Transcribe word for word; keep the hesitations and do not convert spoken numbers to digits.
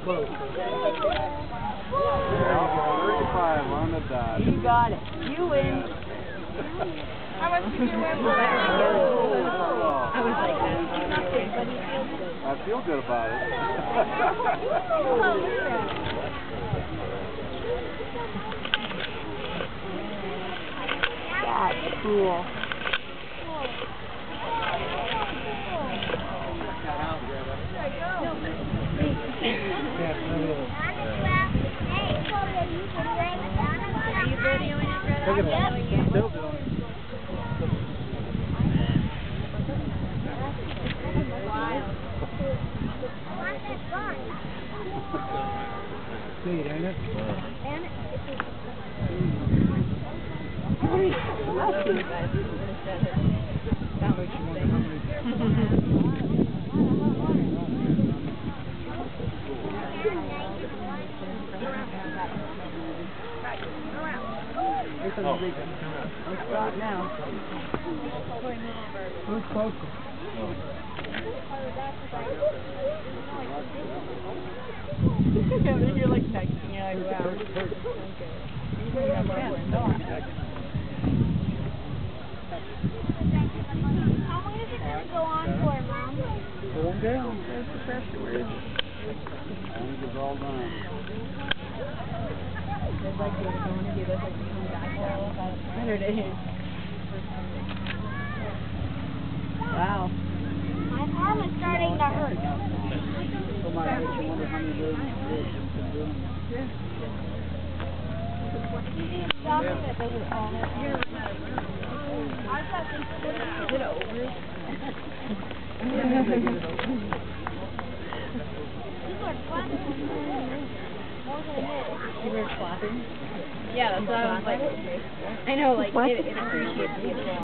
close. thirty-five on the dot. You got it. You win. How much did you win? I was like, that's nothing, but he feels good. I feel good about it. That's cool. Look at that. Still doing it. Sweet, ain't it? Oh. Let's start now. Who's closer? You're like texting. Yeah, like, wow. How long is it going to go on for, Mom? Going down. There's the pressure word. I think it's all done. There's like you're going to do this like coming back down. Saturday. Wow. My arm is starting to hurt. So my, I wonder how many days it's been doing. Stop it. It doesn't fall. I thought they said Get over it. people are clapping. You were clapping? Yeah, that's what I was like. I know, like, it, it appreciates people.